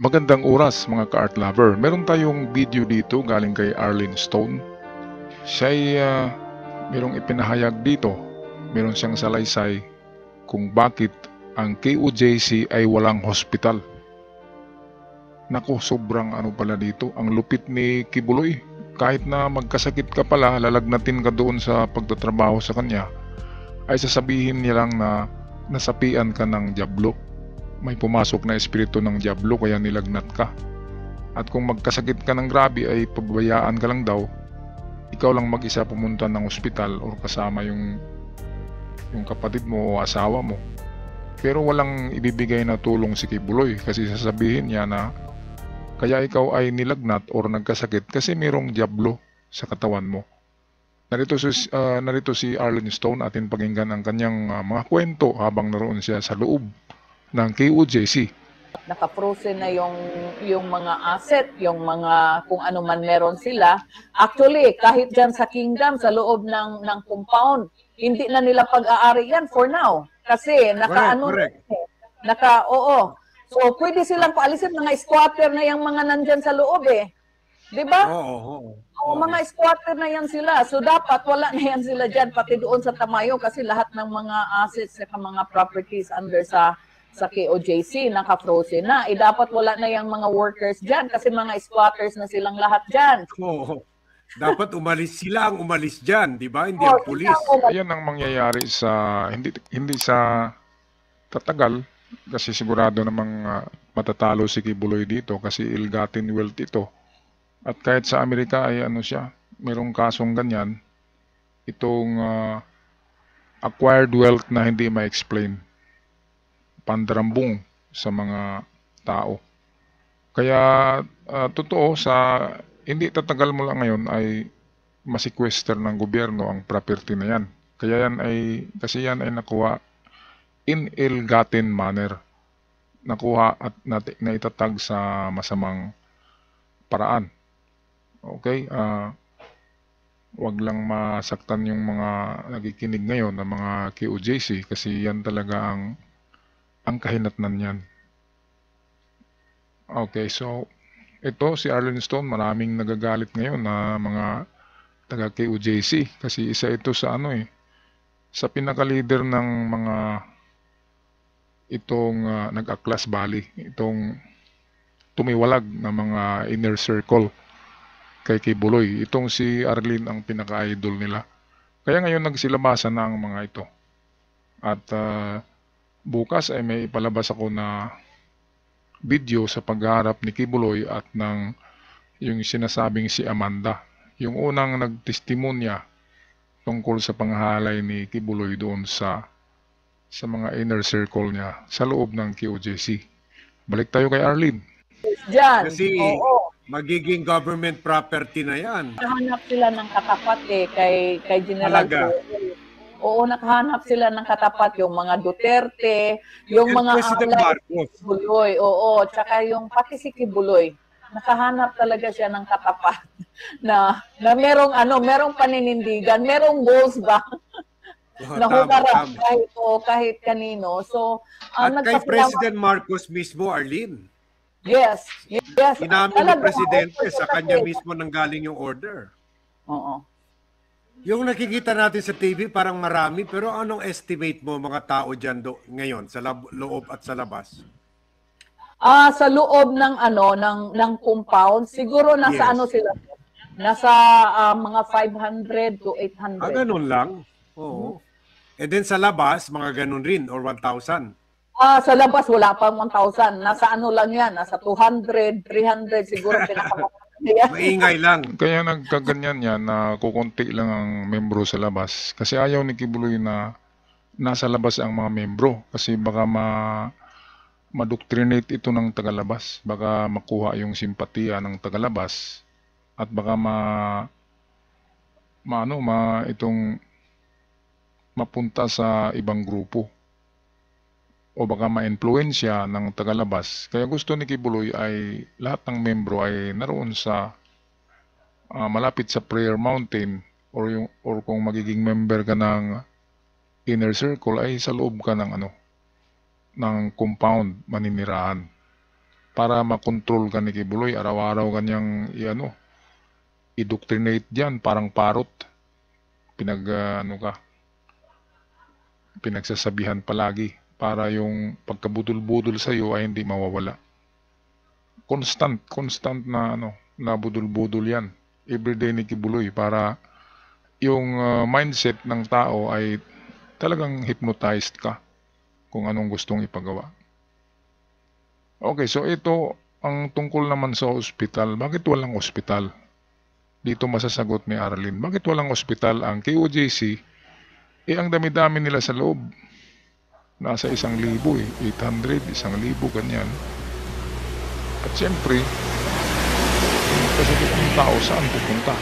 Magandang oras mga ka-art lover. Meron tayong video dito galing kay Arlene Stone. Siya ay merong ipinahayag dito. Meron siyang salaysay kung bakit ang KOJC ay walang hospital. Naku, sobrang ano pala dito. Ang lupit ni Kibuloy. Kahit na magkasakit ka pala, lalagnatin ka doon sa pagtatrabaho sa kanya, ay sasabihin niya lang na nasapian ka ng dyablo. May pumasok na espiritu ng dyablo kaya nilagnat ka. At kung magkasakit ka ng grabe ay pababayaan ka lang daw, ikaw lang mag-isa pumunta ng ospital o kasama yung kapatid mo o asawa mo. Pero walang ibibigay na tulong si Kibuloy kasi sasabihin niya na kaya ikaw ay nilagnat o nagkasakit kasi mayroong dyablo sa katawan mo. Narito si Arlene Stone, atin pakinggan ang kanyang mga kwento habang naroon siya sa loob ng KOJC. Naka-frozen na yung mga asset, yung mga kung ano man meron sila. Actually, kahit dyan sa kingdom, sa loob ng compound, hindi na nila pag-aari yan for now. Kasi oo. So, pwede silang paalisin, mga squatter na yung mga nandyan sa loob eh. Di ba? Oo, mga squatter na yan sila. So, dapat wala na yan sila dyan, pati doon sa Tamayo, kasi lahat ng mga assets at mga properties under sa KOJC, naka-frozen na. Dapat wala na yung mga workers dyan kasi mga squatters na silang lahat dyan. Dapat umalis sila ang umalis dyan, di ba? Hindi ang pulis. Ayan ang mangyayari sa, hindi sa tatagal kasi sigurado namang matatalo si Kibuloy dito kasi ill-gotten wealth ito. At kahit sa Amerika ay merong kasong ganyan, itong acquired wealth na hindi ma-explain. Pandarambong sa mga tao. Kaya totoo hindi tatagal mo lang ngayon ay ma-sequester ng gobyerno ang property na yan. Kasi yan ay nakuha in ill-gotten manner. Nakuha at naitatag sa masamang paraan. Okay? Wag lang masaktan yung mga nakikinig ngayon ng mga KOJC kasi yan talaga ang kahinatnan niyan. Okay, so ito si Arlene Stone, maraming nagagalit ngayon na mga taga KOJC kasi isa ito sa sa pinaka-leader ng mga itong nag-Aklas Valley, itong tumiwalag na mga inner circle kay Kibuloy. Itong si Arlene ang pinaka-idol nila. Kaya ngayon nagsilabasan na ang mga ito. At bukas ay may ipalabas ako na video sa pagharap ni Kibuloy at ng yung sinasabing si Amanda. Yung unang nagtestimonya tungkol sa panghalay ni Kibuloy doon sa mga inner circle niya sa loob ng KOJC. Balik tayo kay Arlene. Diyan. Kasi magiging government property na yan. Nakahanap sila ng katapat kay General Joel. Oo, nakahanap sila ng katapat yung mga Duterte, yung mga President Marcos. Kibuloy, oo, tsaka yung pati si Kibuloy. Nakahanap talaga siya ng katapat na merong paninindigan, merong goals ba? Na humarap kahit kanino. So, at kay President Marcos mismo, Arlene. Yes. Inamin ng Presidente sa kanya mismo nanggaling yung order. Oo. Yung nakikita natin sa TV parang marami, pero anong estimate mo mga tao dyan ngayon sa loob at sa labas? Sa loob ng compound, siguro nasa sila? Nasa mga 500 to 800. Ganun lang? Oo. And then sa labas, mga ganun rin, or 1,000? Sa labas, wala pang 1,000. Nasa lang yan, nasa 200, 300 siguro pinakamatay. Maingay lang. Kaya nagkaganyan yan na kukunti lang ang membro sa labas. Kasi ayaw ni Kibuloy na nasa labas ang mga membro. Kasi baka ma-doctrinate ito ng tagalabas. Baka makuha yung simpatiya ng tagalabas. At baka itong mapunta sa ibang grupo. O baka ma-influensya ng tagalabas. Kaya gusto ni Kibuloy ay lahat ng membro ay naroon sa malapit sa Prayer Mountain or kung magiging member ka ng inner circle ay sa loob ka ng ng compound maninirahan. para makontrol ka ni Kibuloy. Araw-araw kanyang indoctrinate dyan, parang parot. Pinagsasabihan palagi para yung pagkabudol-budol sa iyo ay hindi mawawala. Constant na budol-budol yan. Everyday ni Kibuloy para yung mindset ng tao ay talagang hypnotized ka kung anong gustong ipagawa. Okay, so ito ang tungkol naman sa ospital. Bakit walang ospital? Dito masasagot ni Arlene. Bakit walang ospital ang KOJC? Ang dami-dami nila sa loob. Nasa 1,000 800, 1,000, ganyan. At siyempre, kasi ang tao saan pupunta?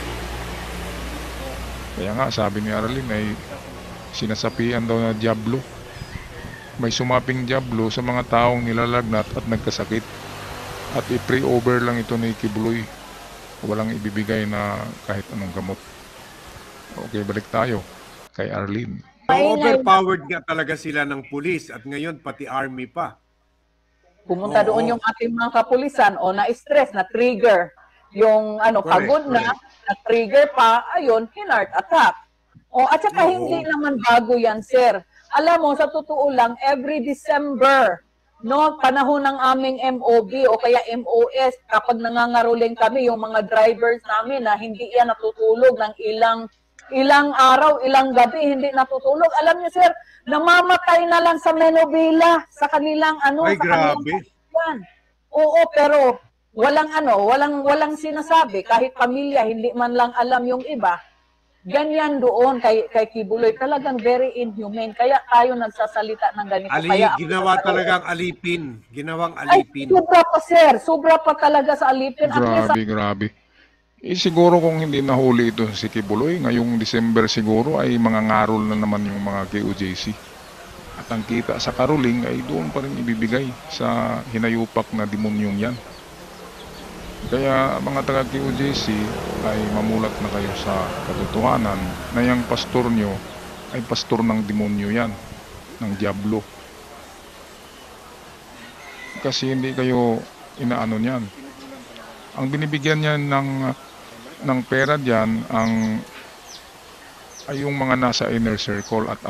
Kaya nga, sabi ni Arlene ay sinasapian daw na diablo. May sumaping diablo sa mga taong nilalagnat at nagkasakit. At i-pray over lang ito ni Kibuloy. Walang ibibigay na kahit anong gamot. Okay, balik tayo kay Arlene. Overpowered nga talaga sila ng pulis at ngayon pati army pa. Pumunta doon yung ating mga kapulisan o na-stress, na-trigger. Yung pagod na trigger pa, ayun, heart attack. At saka hindi naman bago yan, sir. Alam mo, sa totoo lang, every December, panahon ng aming MOB o kaya MOS, kapag nangangaroling kami, yung mga drivers namin na hindi yan natutulog ng ilang araw, ilang gabi, hindi natutulog. Alam niyo, sir, namamatay na lang sa Menobila, sa kanilang Ay, grabe. Oo, pero walang sinasabi. Kahit pamilya, hindi man lang alam yung iba. Ganyan doon kay Kibuloy. Talagang very inhumane. Kaya tayo nagsasalita ng ganito. Ginawa talagang alipin. Ginawang alipin. Ay, sobra pa, sir. Sobra pa talaga sa alipin. Grabe. Siguro kung hindi nahuli ito si Kibuloy, ngayong December siguro ay mga ngarol na naman yung mga KOJC. At ang kita sa karoling ay doon pa rin ibibigay sa hinayupak na demonyong yan. Kaya mga taga KOJC ay mamulat na kayo sa katotohanan na yung pastor nyo ay pastor ng demonyo yan, ng diablo. Kasi hindi kayo inaano niyan. Ang binibigyan niyan ng pera diyan ay yung mga nasa inner circle at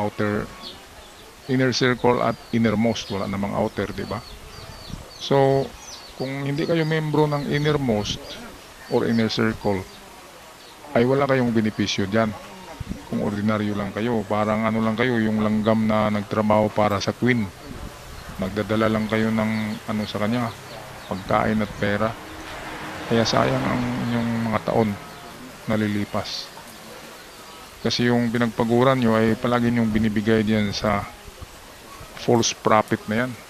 innermost, wala namang outer, di ba? So, kung hindi kayo membro ng innermost or inner circle, ay wala kayong benepisyo diyan. Kung ordinaryo lang kayo, parang lang kayo, yung langgam na nagtrabaho para sa queen. Nagdadala lang kayo ng sa kanya, pagkain at pera. Kaya sayang ang inyong mga taon nalilipas. Kasi yung pinagpaguran nyo ay palagi nyong binibigay diyan sa false prophet na yan.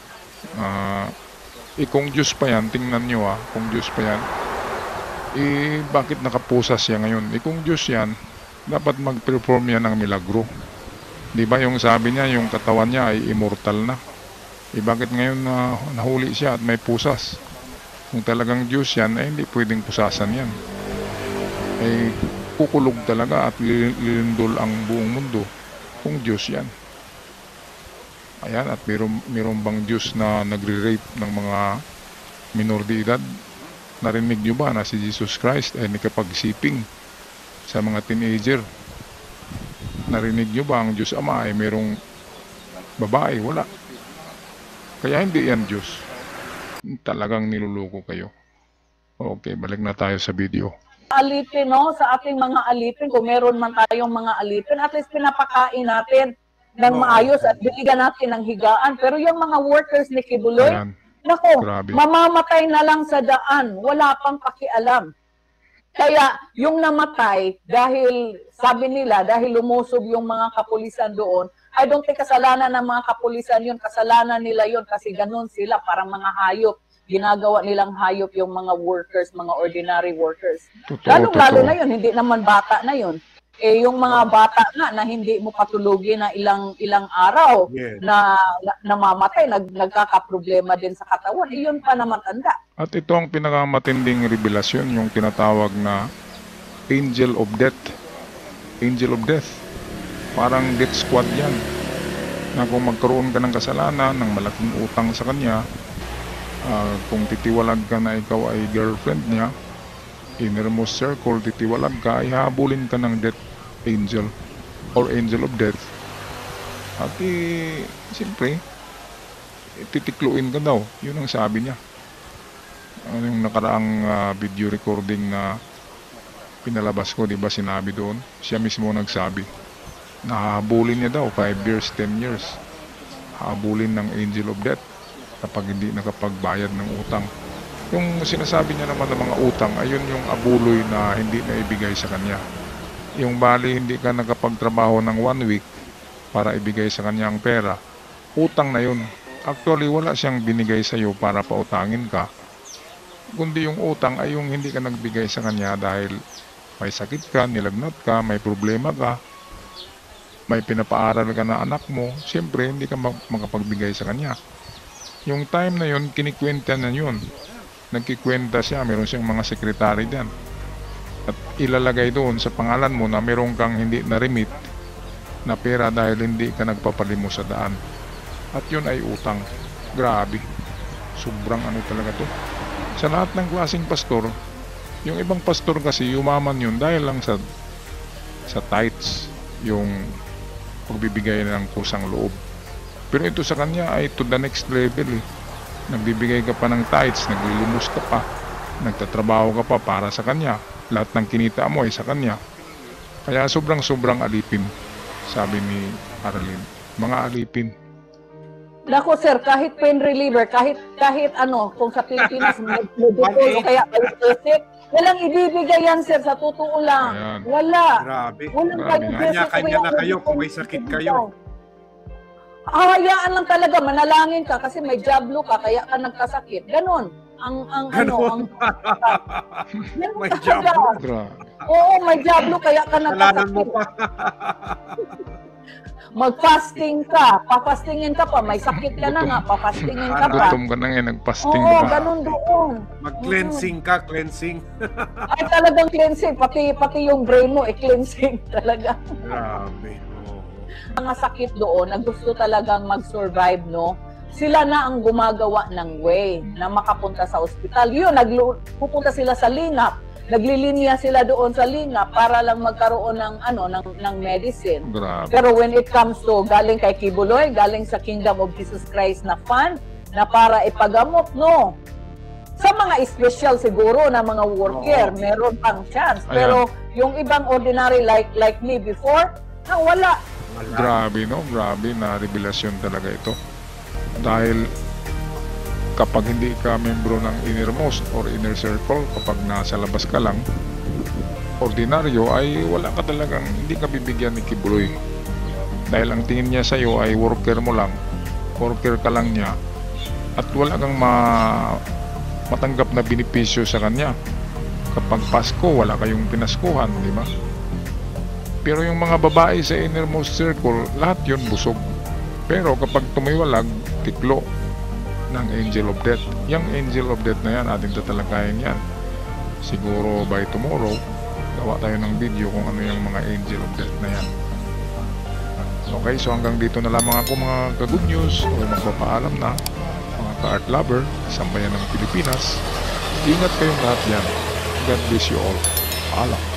Kung Diyos pa yan, tingnan nyo kung Diyos pa yan, bakit nakapusas siya ngayon? Kung Diyos yan, dapat mag-perform yan ng milagro. Di ba yung sabi niya, yung katawan niya ay immortal na. Bakit ngayon nahuli siya at may pusas? Kung talagang Diyos yan, hindi pwedeng pusasan yan. Kukulog talaga at lilindol ang buong mundo kung Diyos yan. Ayan, at mayroon bang Diyos na nagre-rape ng mga minor de edad? Narinig nyo ba na si Jesus Christ ay nakapagsiping sa mga teenager? Narinig nyo ba ang Diyos Ama ay mayroong babae? Wala. Kaya hindi yan Diyos. Talagang niluloko kayo. Okay, balik na tayo sa video. Alipin, sa ating mga alipin, kung meron man tayong mga alipin, at least pinapakain natin ng maayos at binigyan natin ng higaan. Pero yung mga workers ni Kibuloy, mamamatay na lang sa daan. Wala pang pakialam. Kaya yung namatay, dahil sabi nila, dahil lumusob yung mga kapulisan doon, I don't think kasalanan ng mga kapulisan yun, kasalanan nila yun kasi ganun sila, parang mga hayop. Ginagawa nilang hayop yung mga workers, mga ordinary workers. Lalo na yun, hindi naman bata na yun. Yung mga bata na hindi mo patulugin na ilang araw na namamatay, nagkakaproblema din sa katawan, yun pa na matanda. At ito ang pinakamatinding revelasyon, yung tinatawag na angel of death. Angel of death. Parang death squad yan. Na kung magkaroon ka ng kasalanan, ng malaking utang sa kanya, Kung titiwalag ka na ikaw ay girlfriend niya, innermost circle, titiwalag ka, ay habulin ka ng death angel or angel of death. At siyempre, titikluin ka daw. Yun ang sabi niya. Yung nakaraang video recording na pinalabas ko, di ba, sinabi doon, siya mismo nagsabi, nahabulin niya daw 5 years, 10 years. Habulin ng angel of death kapag hindi nakapagbayad ng utang. Yung sinasabi niya naman ng mga utang, ayun yung abuloy na hindi na ibigay sa kanya. Yung bali hindi ka nakapagtrabaho ng 1 week para ibigay sa kanya ang pera, utang na yun. Actually, wala siyang binigay sa iyo para pautangin ka. Kundi yung utang ay yung hindi ka nagbigay sa kanya dahil may sakit ka, nilagnat ka, may problema ka, may pinapaaral ka na anak mo, siyempre hindi ka makapagbigay sa kanya. Yung time na yun, kinikwenta na yun. Nagkikwenta siya, meron siyang mga sekretary dyan. At ilalagay doon sa pangalan mo na meron kang hindi na-remit na pera dahil hindi ka nagpapalimos sa daan. At yun ay utang. Grabe. Sobrang ano talaga to. Sa lahat ng klaseng pastor, yung ibang pastor kasi yumaman yun dahil lang sa tithes, yung pagbibigay ng kusang loob. Pero ito sa kanya ay to the next level eh. Nagbibigay ka pa ng tithes, naglilimos ka pa, nagtatrabaho ka pa para sa kanya. Lahat ng kinita mo ay sa kanya. Kaya sobrang alipin, sabi ni Arlene. Mga alipin. Nako sir, kahit pain reliever, kahit ano, kung sa Pilipinas medyo kaya basic, walang ibibigay yan sir, sa totoo lang. Ayan. Wala. Grabe. Walang Kanya-kanya na kayo kung may sakit kayo. Hayaan lang talaga, manalangin ka kasi may jablo ka, kaya ka nagkasakit. Ganon. Ganon May talaga. jablo. Grabe. Oo, may jablo, kaya ka Kasalanan mo nagkasakit. pa. Mag-fasting ka, papastingin ka pa, may sakit ka na nga, papastingin ka pa. Gutom ka na nga, nagpasting Oo, ka. ganon doon. Mag-cleansing ka, cleansing. Ay talagang cleansing, pati yung brain mo, cleansing talaga. Grabe. Oo. Mga sakit doon na gusto talagang mag-survive, no? Sila na ang gumagawa ng way na makapunta sa ospital. Yun, pupunta sila sa lingap. Naglilinya sila doon sa lingap para lang magkaroon ng medicine. Grabe. Pero when it comes to galing kay Kibuloy, galing sa Kingdom of Jesus Christ na fund na para ipagamot, no? Sa mga special siguro na mga worker, meron pang chance. Pero yung ibang ordinary like me before, wala. Grabe, no? Grabe na revelasyon talaga ito. Dahil kapag hindi ka membro ng innermost or inner circle, kapag nasa labas ka lang, ordinaryo, ay wala ka talagang, hindi ka bibigyan ni Kibuloy. Dahil ang tingin niya sa'yo ay worker mo lang, worker ka lang niya, at wala kang matanggap na benepisyo sa kanya. Kapag Pasko, wala kayong pinaskuhan, di ba? Pero yung mga babae sa innermost circle, lahat yun busog. Pero kapag tumiwalag, tiklo ng angel of death. Yung angel of death na yan, ating tatalakayin yan. Siguro by tomorrow, gawa tayo ng video kung ano yung mga angel of death na yan. Okay, so hanggang dito na lamang ako mga ka-good news o magpapaalam na mga ka-art lover, sambayan ng Pilipinas. Ingat kayong lahat yan. God bless you all. Paalam.